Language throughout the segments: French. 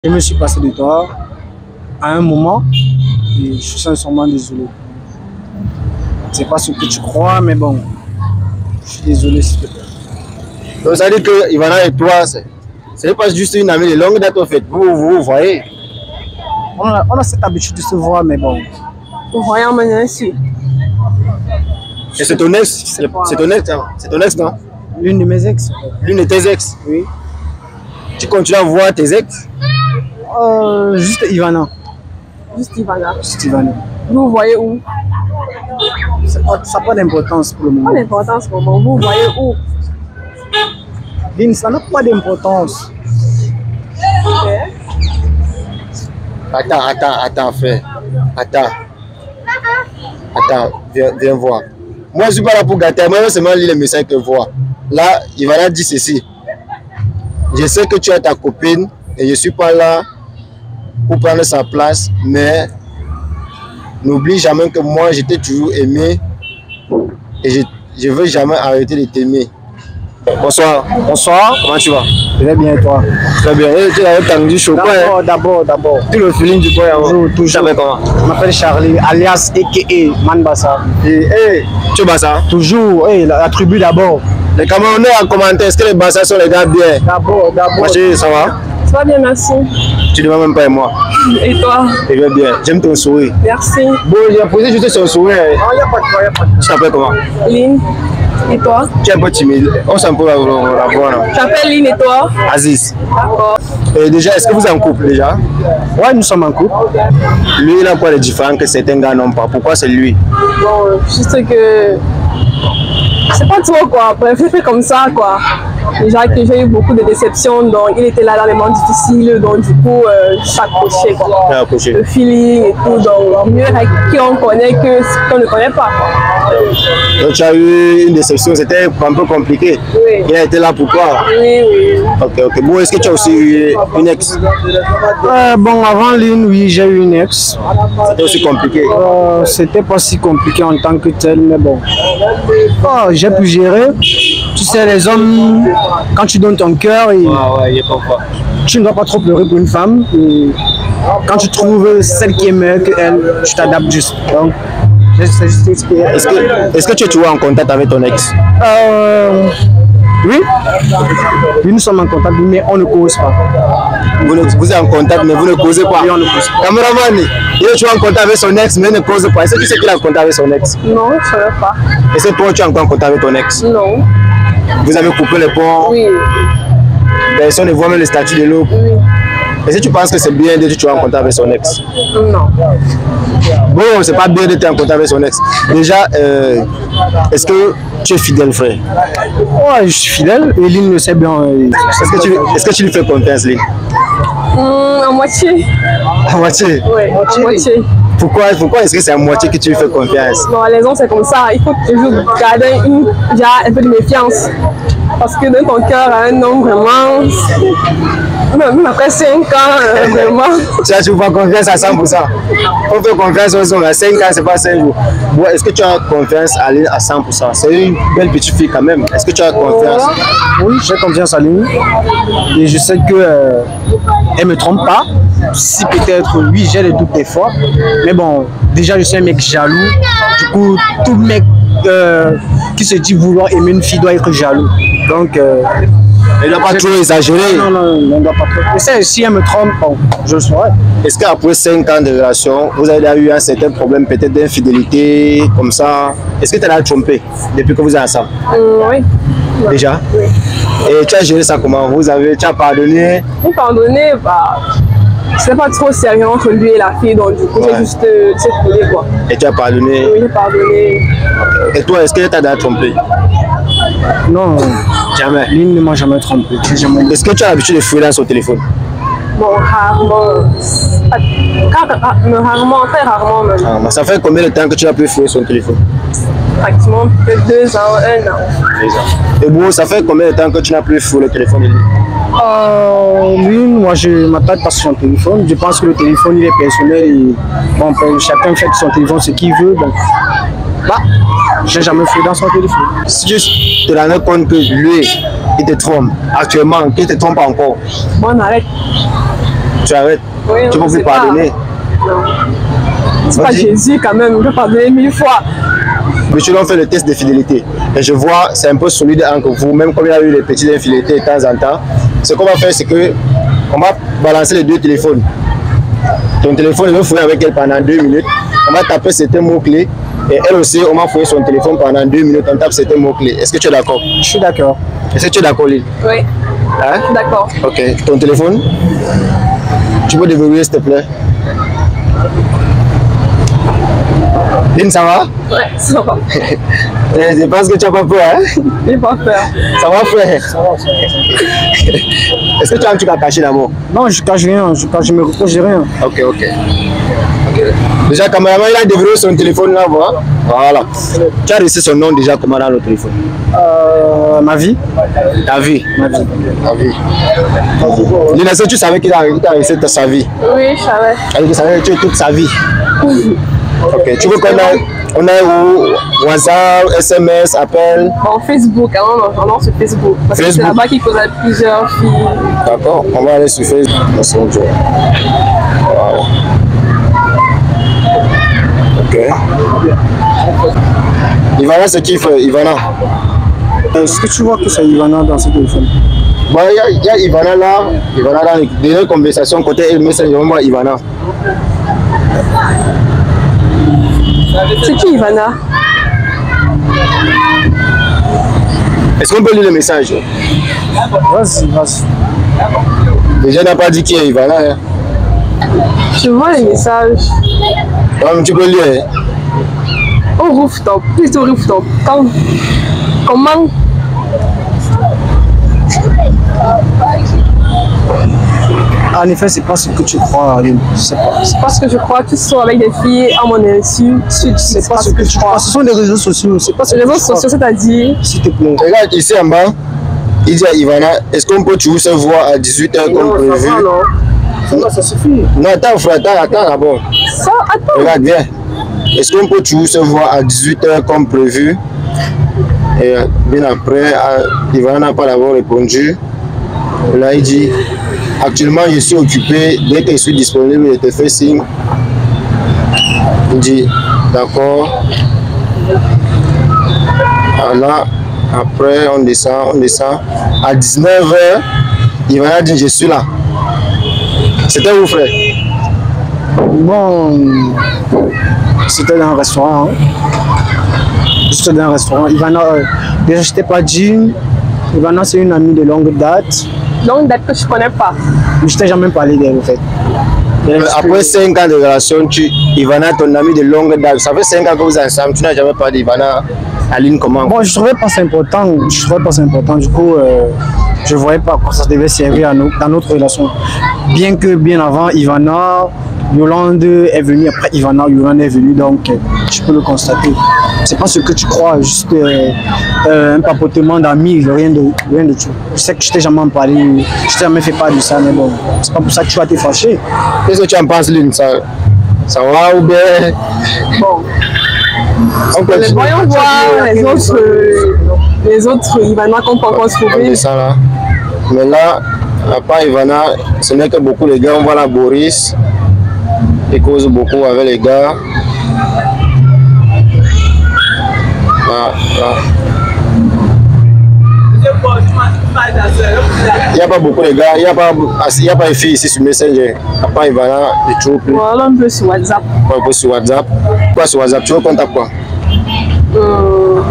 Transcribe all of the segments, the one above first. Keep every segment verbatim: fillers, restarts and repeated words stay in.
Je me suis passé de toi à un moment et je suis sincèrement désolé. C'est pas ce que tu crois, mais bon, je suis désolé s'il te plaît. Donc ça veut dire que Ivana et toi, c'est pas juste une amie de longue date en fait. Vous vous, vous voyez. On a, on a cette habitude de se voir, mais bon. Vous voyez en manière ici. Et c'est ton ex, c'est ton ex, hein? C'est ton ex, non? L'une de mes ex. L'une de tes ex? Oui. Tu continues à voir tes ex? Euh, juste Ivana. Juste Ivana. Juste Ivana. Vous voyez où? Ça n'a pas d'importance pour le moment. Pas d'importance pour le moment. Vous voyez où? Lynn, ça n'a pas d'importance. Ok. Attends, attends, attends, frère. Attends. Attends, viens, viens voir. Moi, je suis pas là pour gâter. Moi, c'est seulement lire les messages que voir. Là, Ivana dit ceci. Je sais que tu as ta copine et je suis pas là pour prendre sa place, mais n'oublie jamais que moi, je t'ai toujours aimé et je ne veux jamais arrêter de t'aimer. Bonsoir. Bonsoir. Comment tu vas? Je vais bien et toi? Très bien. Et tu as tendu chaud. D'abord, d'abord, d'abord. Tu le feeling du boy avant? Toujours, toujours. Tu t'appelles comment? Je m'appelle Charlie, alias A K A Manbassa. Et hey, tu es Bassa? Toujours, hey, la, la tribu d'abord. Les Camerounais en commentaire, est-ce que les Bassa sont les gars bien? D'abord, d'abord. Moi, chérie, ça va? Ça va bien, merci. Tu ne demandes même pas à moi. Et toi? Je vais bien. J'aime ton sourire. Merci. Bon, j'ai posé juste son sourire. Non, il n'y a pas de quoi, il n'y a pas de quoi. Tu t'appelles comment? Lynn. Et toi? Tu es un peu timide. On s'en peut la, la voir. Je m'appelle Lynn et toi? Aziz. D'accord. Et déjà, est-ce que vous êtes en couple déjà? Ouais, nous sommes en couple. Lui, il a quoi de différent que certains gars n'ont pas? Pourquoi c'est lui? Bon, juste que... Je sais pas trop quoi, bref, je fais comme ça quoi. Déjà que j'ai eu beaucoup de déceptions, donc il était là dans les moments difficiles, donc du coup, euh, j'ai accroché quoi. Il a accroché. Le feeling et tout, donc mieux avec qui on connaît que ce qu'on ne connaît pas quoi. Donc tu as eu une déception, c'était un peu compliqué. Oui. Il a été là pour toi. Oui, oui. Ok, ok. Bon, est-ce que tu as aussi eu une ex? Euh, bon, avant Lynn, oui, j'ai eu une ex. C'était aussi compliqué. Euh, C'était pas si compliqué en tant que tel, mais bon. Oh, j'ai pu gérer. Tu sais, les hommes, quand tu donnes ton cœur, et Ah ouais, il est pas quoi. tu ne dois pas trop pleurer pour une femme. Et quand tu trouves celle qui est meilleure qu'elle, tu t'adaptes juste. Donc, c'est juste expliqué. Est-ce que, est-ce que tu es toujours en contact avec ton ex? Euh, oui. Oui, nous sommes en contact, mais on ne cause pas. Vous, ne- vous êtes en contact, mais vous ne causez pas. Oui, on ne cause pas. Cameraman, il est toujours en contact avec son ex, mais il ne cause pas. Est-ce que tu sais qu'il est en contact avec son ex? Non, je ne savais pas. Est-ce que toi, tu es encore en contact avec ton ex? Non. Vous avez coupé les ponts, Oui. personne ne voit même le statut de l'autre. Oui. Est-ce que tu penses que c'est bien d'être toujours en contact avec son ex? Non. Bon, c'est pas bien d'être en contact avec son ex. Déjà, euh, est-ce que tu es fidèle, frère? Ouais, je suis fidèle. Et Lynn le sait bien. et- Est-ce que, tu, est-ce que tu lui fais confiance, lui? Hum, à moitié. À moitié. Oui, à moitié. Pourquoi, pourquoi est-ce que c'est à moitié que tu lui fais confiance? Bon, les hommes, c'est comme ça. Il faut toujours garder une, déjà un peu de méfiance. Parce que donner ton cœur à un homme, vraiment, même après cinq ans, euh, vraiment. Tu as toujours pas confiance à cent pour cent. On fait confiance aux hommes à cinq ans, c'est pas cinq jours. Bon, est-ce que tu as confiance à Lynn à cent pour cent? C'est une belle petite fille quand même. Est-ce que tu as confiance? Oui, j'ai confiance à Lynn. Et je sais que euh, elle me trompe pas. Si peut-être, oui, j'ai les doutes des fois. Mais bon, déjà, je suis un mec jaloux. Du coup, tout mec euh, qui se dit vouloir aimer une fille doit être jaloux. Donc, euh, Elle ne doit pas trop exagérer. non, non, non, on ne doit pas trop. Mais ça, si elle me trompe, bon, je le saurai. Est-ce qu'après cinq ans de relation, vous avez eu un certain problème peut-être d'infidélité, comme ça? Est-ce que tu l'as trompé depuis que vous êtes ensemble? Hum, oui. Déjà? Oui. Et tu as géré ça comment? Vous avez, tu as pardonné? Pour pardonner, bah, c'est pas trop sérieux entre lui et la fille, donc du coup, Ouais. j'ai juste euh, laissé couler, quoi. Et tu as pardonné? Oui, j'ai pardonné. Et toi, est-ce que tu as déjà trompé? Non, Jamais. Lynn ne m'a jamais trompé. J'ai jamais... Est-ce que tu as l'habitude de fouiller dans son téléphone? Bon, rarement. Pas- car- ra- mais rarement, très rarement même. Ah, mais ça fait combien de temps que tu n'as plus fouillé son téléphone? Pratiquement peut-être deux ans, un an. Et bon, ça fait combien de temps que tu n'as plus fouillé le téléphone de lui? Euh, Lynn, moi je ne m'attaque pas sur son téléphone. Je pense que le téléphone il est personnel et bon, ben, chacun fait de son téléphone ce qu'il veut. Donc, là, j'ai jamais fait dans son téléphone. Si tu te rends compte que lui, il te trompe actuellement, qu'il te trompe encore, Bon, on arrête. Tu arrêtes. Oui, tu ne peux plus pardonner. C'est pas Jésus quand même, je peux pardonner mille fois. Mais tu dois faire le test de fidélité. Et je vois, c'est un peu solide entre vous, même comme il y a eu les petites infidélités de temps en temps. Ce qu'on va faire, c'est que on va balancer les deux téléphones. Ton téléphone, je vais fouiller avec elle pendant deux minutes. On va taper certains mots-clés. Et elle aussi, on va fouiller son téléphone pendant deux minutes. On tape certains mots-clés. Est-ce que tu es d'accord? Je suis d'accord. Est-ce que tu es d'accord, Lille? Oui. Hein? D'accord. Ok. Ton téléphone? Tu peux déverrouiller, s'il te plaît? Lynn, ça va? Ouais, ça va. Je pense que tu n'as pas peur, hein? J'ai pas peur. Ça va, frère? Ça va, ça va. Est-ce que tu as un truc à cacher d'abord? Non, je cache rien, je cache, je me reproche rien. Ok, ok. Okay. Déjà, caméraman, il a déverrouillé son téléphone là, voilà. Voilà. Tu as reçu son nom déjà comment dans le téléphone? Euh, ma vie. Ta vie? Ma vie. Ta vie. Lynn, est-ce que tu savais qu'il a, a reçu sa vie? Oui, je savais. Alors, tu savais que tu as toute sa vie? Ok, tu veux qu'on a, on a où? WhatsApp, S M S, appel? Bon, Facebook, hein, on a sur Facebook. Parce Facebook. que c'est là-bas qu'il connaît plusieurs filles. D'accord, on va aller sur Facebook. Wow. Ok. Ivana, c'est qui fait Ivana? Est-ce que tu vois que c'est Ivana dans ce téléphone? Bon, il y, y a Ivana là. Ivana dans les dernières conversations côté elle message, on voit Ivana. C'est qui Ivana? Est-ce qu'on peut lire le message? Vas-y, vas-y. Déjà, n'a pas dit qui est Ivana. Hein? Je vois les messages. Non, tu peux lire. Hein? Au rooftop, plutôt rooftop. Quand, comment? En effet, c'est pas ce que tu crois. C'est pas, pas ce que je crois. Tu sors avec des filles à mon insu. C'est pas, pas ce que, que tu crois. Ce sont des réseaux sociaux. C'est pas ce les réseaux sociaux, c'est-à-dire. S'il te plaît. Regarde ici en bas. Il dit à Ivana, est-ce qu'on peut toujours se voir à dix-huit heures comme prévu? Ça va, non. Ça va, ça suffit. Non, attends, frère, attends, attends d'abord. Ça, attends. Regarde, viens. Est-ce qu'on peut toujours se voir à dix-huit heures comme prévu? Et bien après, Ivana n'a pas d'abord répondu. Là, il dit, actuellement, je suis occupé. Dès que je suis disponible, je te fais signe. Il dit, d'accord. Là, après, on descend, on descend. À dix-neuf heures, Ivana dit, je suis là. C'était où, frère? Bon, c'était dans un restaurant. Hein. C'était dans un restaurant. Ivana, euh, déjà, je t'ai pas dit. Ivana, c'est une amie de longue date. Longue date que je connais pas. Je t'ai jamais parlé d'elle, en fait. Après cinq ans de relation, tu, Ivana, ton ami de longue date, ça fait cinq ans que vous êtes ensemble, tu n'as jamais parlé d'Ivana. Aline, comment? Bon, je trouvais pas ça important. Je trouvais pas ça important. Du coup, euh, je voyais pas quoi ça devait servir à nous, dans notre relation. Bien que bien avant, Ivana, Yolande est venue. Après Ivana, Yolande est venue. Donc, euh, je peux le constater. C'est pas ce que tu crois, juste euh, euh, un papotement d'amis, rien de, rien de tout. Je sais que je t'ai jamais parlé, je t'ai jamais fait part de ça, mais bon, c'est pas pour ça que tu vas te fâcher. Qu'est-ce que tu en penses, Lynn? Ça, ça va ou bien? Bon. On peut les voyons voir les autres, euh, les autres Ivana qu'on peut encore trouver. Ça, là. Mais là, à part Ivana, ce n'est que beaucoup les gars. On voit là Boris, il cause beaucoup avec les gars. Ah, ah. Il n'y a pas beaucoup de gars, il n'y a pas il y a pas de filles ici sur Messenger. À part Ivana, les troupes. Voilà, un peu sur WhatsApp. Un peu sur WhatsApp. Quoi sur WhatsApp? Tu veux qu'on tape quoi? Euh...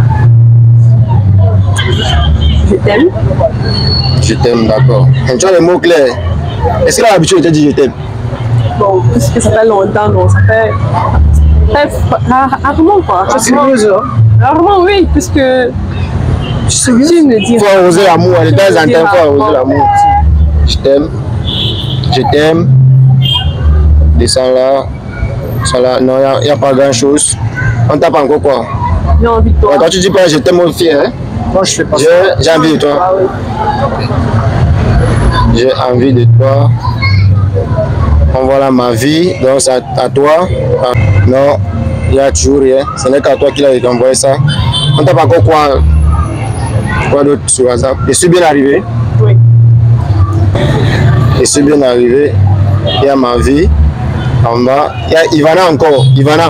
Je t'aime. Je t'aime, d'accord. Tu as les mots clairs. Est-ce que là, l'habitude, tu as dit je t'aime? Bon, puisque ça fait longtemps, non, ça fait. Rarement, quoi. C'est sérieuse, hein? Rarement, oui, puisque. Tu me dis. Il faut arroser l'amour, de temps en temps, il faut arroser l'amour. Je t'aime. Je t'aime. Descends là. Descends là. Non, il n'y a, a pas grand chose. On tape encore quoi? J'ai envie de toi. Quand tu dis pas je t'aime, mon fils, hein? Moi, je fais pas ça. J'ai envie de toi. Ah, oui. J'ai envie de toi. On voit là ma vie, donc c'est à, à toi. Ah, non, il n'y a toujours rien. Ce n'est qu'à toi qui l'a envoyé ça. On tape encore quoi? Quoi d'autre sur WhatsApp? Je suis bien arrivé. Oui. Je suis bien arrivé. il y a ma vie. En bas, il y a Ivana encore. Ivana.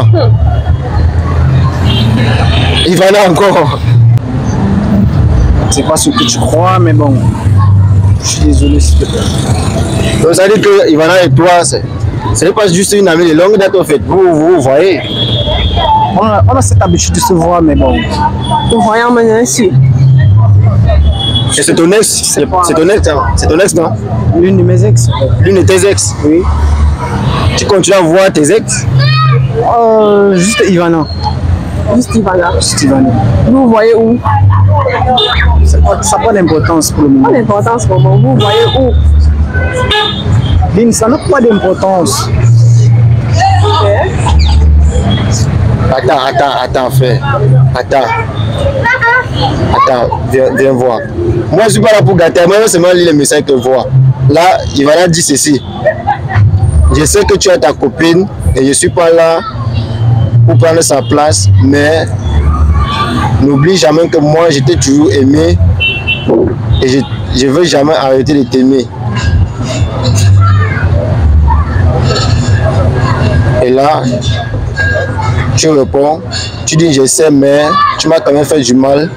Ivana encore. C'est pas ce que tu crois, mais bon. Je suis désolé, s'il te plaît. Donc ça dit que Ivana et toi, ce n'est pas juste une amie de longue date en fait. Vous, vous, vous voyez. On a, on a cette habitude de se voir, mais bon. Vous voyez en manière ici. Et c'est ton ex, c'est ton ex, hein? C'est ton ex, non? L'une de mes ex. L'une de tes ex? Oui. Tu continues à voir tes ex? Euh, juste Ivana. Juste Ivana. Juste Ivana. Vous voyez où? Ça n'a pas d'importance pour le moment. Pas d'importance pour moi. Vous voyez où? Lynn, ça n'a pas d'importance. Okay. Attends, attends, attends, frère. Attends. Attends, viens, viens voir. Moi, je ne suis pas là pour gâter. Moi, je seulement lire les messages que je vois. Là, Ivana dit ceci. Je sais que tu as ta copine et je ne suis pas là pour prendre sa place, mais n'oublie jamais que moi, je t'ai toujours aimé et je ne veux jamais arrêter de t'aimer. Et là, tu réponds, tu dis je sais, mais tu m'as quand même fait du mal.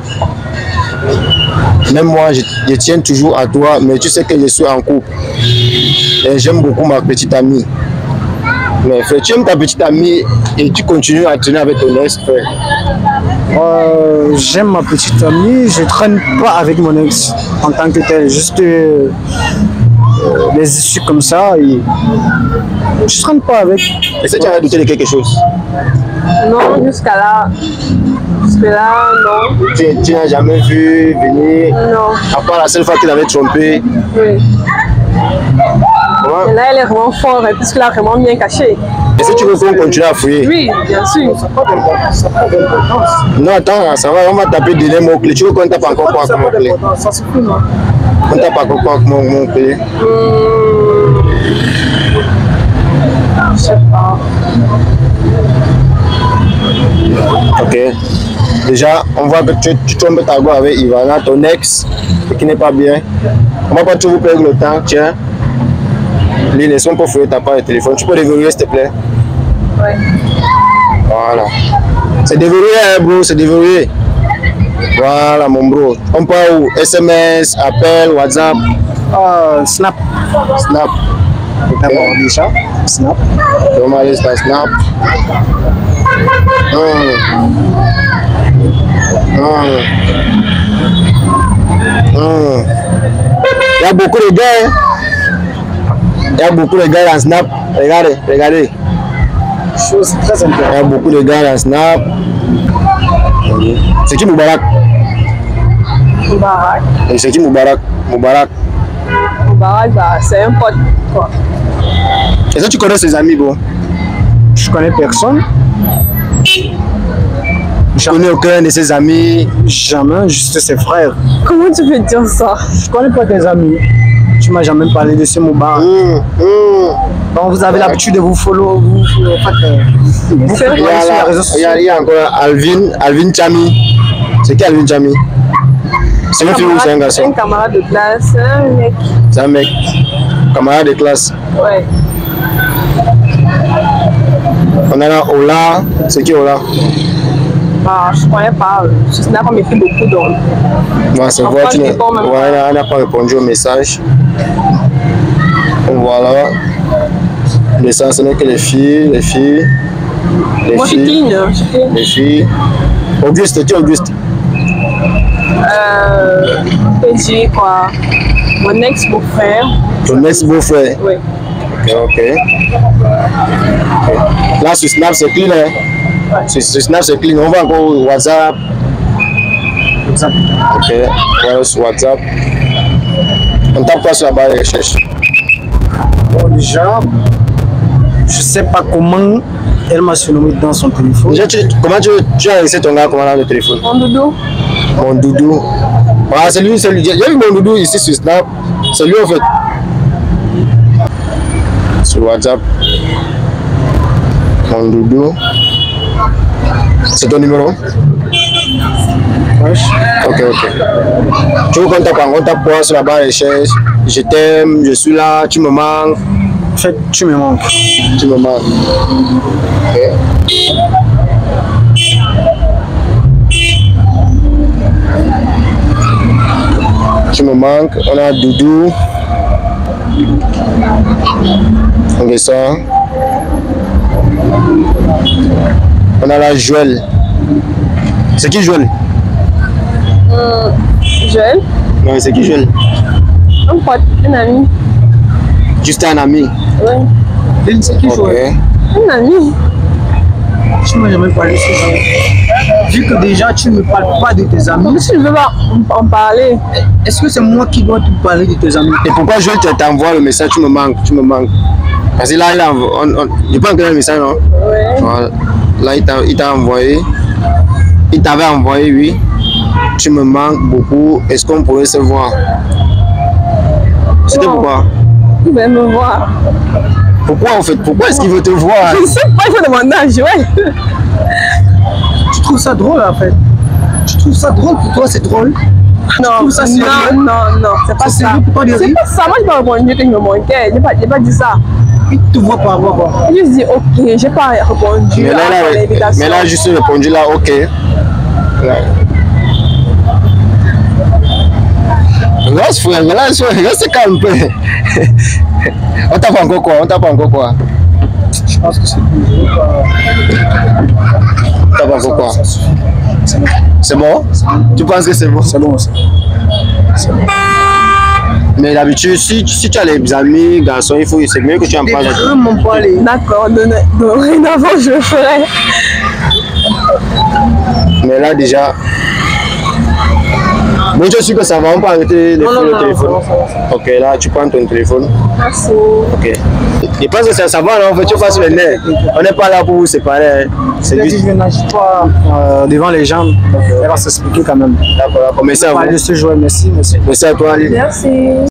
Même moi, je, je tiens toujours à toi, mais tu sais que je suis en couple. Et j'aime beaucoup ma petite amie. Mais frère, tu aimes ta petite amie et tu continues à traîner avec ton ex, frère. Euh, J'aime ma petite amie, je traîne pas avec mon ex en tant que tel. Juste euh, les issues comme ça. Et je traîne pas avec. Est-ce que tu as douté de quelque chose? Non, jusqu'à là. Jusqu'à là, non. Tu, tu n'as jamais vu venir? Non. À part la seule fois qu'il avait trompé. Oui. Comment? Et là, elle est vraiment forte, puisqu'elle a vraiment bien caché. Est-ce que tu veux qu'on continue à fouiller? Oui, bien sûr. Ça n'a pas d'importance. Ça n'a pas d'importance. Non, attends, ça va, on va taper des mots clés. Tu veux qu'on tape encore quoi Ça n'a comme pas mot-clé? d'importance. Ça suffit, non? On tape encore quoi comme mot-clé? Hum... Je sais pas. Ok. Déjà, on voit que tu, tu tombes ta go avec Ivana, ton ex, qui n'est pas bien. On va pas toujours vous perdre le temps, tiens. Les laissons pour fouiller ta part de téléphone. Tu peux déverrouiller, s'il te plaît? Ouais. Voilà. C'est déverrouillé, hein, bro, c'est déverrouillé. Voilà, mon bro. On part où? S M S, appel, WhatsApp? Euh, Snap. Snap. D'abord, déjà. Snap. On va aller sur Snap. Hum. Hum. Hum. Il y a beaucoup de gars. Hein? Il y a beaucoup de gars dans Snap. Regardez, regardez. Chose très importante. Il y a beaucoup de gars dans Snap. C'est qui Moubarak? Moubarak. Et c'est qui Moubarak? Moubarak. Moubarak, bah, c'est un pote, quoi. Est-ce que tu connais ses amis, bro? Je connais personne. Je connais aucun de ses amis. Jamais, juste ses frères. Comment tu peux dire ça? Je connais pas tes amis. Tu m'as jamais parlé de ce Moubarak. Mmh, mmh. Bon, vous avez l'habitude de vous follow. Vous, vous, en fait, euh, vous C'est Il y, a sur les là, réseaux il, y a, sociaux. il y a encore Alvin, Alvin Chami. C'est qui Alvin Chami? C'est une fille ou c'est un C'est garçon? un camarade de classe, un mec. C'est un mec. Camarade de classe. Ouais. On a là Ola. C'est qui Ola? Bah, je connais pas. Je n'ai pas méfié beaucoup donc. Bon, c'est En vrai, tu fait, n'as c'est bon, même. ouais, on n'a pas répondu au message. Voilà. L'essence, ce n'est que les filles, les filles. Les Moi, je suis filles. clean. Je suis clean. Les filles. Auguste, tu es Auguste? Euh, on peut dire quoi? Mon ex-beau-frère. Ton ex-beau-frère? Oui. Ok, ok. Ok. Là, sur Snap, c'est clean, hein? Ouais. Sur, sur Snap, c'est clean. On va encore au WhatsApp. WhatsApp. Ok, on va sur WhatsApp. On tape quoi sur la barre de recherche? Bon, déjà, je sais pas comment elle m'a surnommé dans son téléphone. Déjà, tu, comment tu, tu as laissé ton gars comment dans le téléphone? Mon doudou. Mon doudou. Ah, c'est lui, c'est lui. J'ai vu mon doudou ici sur Snap. C'est lui en fait. Sur WhatsApp. Mon doudou. C'est ton numéro? Wesh. Ok, ok. Tu veux qu'on tape, on tape quoi sur la barre de recherche? Je t'aime, je suis là, tu me manques. fait, tu me manques. Tu me manques. Okay. Tu me manques. On a Doudou. On descend. On a la Joël. C'est qui Joël? Euh, Joël? Non, c'est qui Joël? Un pote, un ami. Juste un ami? Oui. C'est qui Joël? Un ami. Tu m'as jamais parlé de ces gens. Vu que déjà tu ne me parles pas de tes amis. Mais si je veux pas en parler. Est-ce que c'est moi qui dois te parler de tes amis? Et pourquoi Joël t'envoie le message? Tu me manques, tu me manques. Parce que là, il a, on, on, il pas encore le message, non? Ouais. Voilà. Là, il t'a envoyé. Il t'avait envoyé, oui. Tu me manques beaucoup. Est-ce qu'on pourrait se voir? C'était pourquoi? Il veut me voir. Pourquoi en fait? Pourquoi est-ce qu'il veut te voir? Je ne sais pas, il faut demander à Joël. Tu trouves ça drôle en fait? Tu trouves ça drôle pour toi? C'est drôle? Non, ça, non, non, non, c'est pas c'est ça. C'est pas ça. Moi, je n'ai pas répondu que je me manquais. Je n'ai pas, pas dit ça. Il te voit pas avoir quoi? Je lui dis, ok, je n'ai pas répondu Mais là, à là, l'invitation. mais là, juste répondu là, ok. Là. Reste frère, reste, reste calme un peu. On t'a pas encore quoi? On t'a pas encore quoi? Je pense que c'est plus. T'as pas encore quoi? C'est bon? Tu penses que c'est bon? C'est bon, c'est bon. Mais d'habitude, si, si tu as les amis, garçons, il faut, c'est mieux que tu en parles. D'accord, dorénavant, je le ferai. Mais là, déjà. Bon, je suis que ça va, on peut arrêter de faire le téléphone. Non, non, ok, là, tu prends ton téléphone. Merci. Ok. Je pense que ça, ça va, non? En fait, tu passes le nez. On n'est pas là pour vous séparer. C'est juste que je n'agis pas euh, devant les gens. Elle va s'expliquer quand même. D'accord, d'accord. Merci à vous. Merci, merci. Merci à toi, Ali. Merci.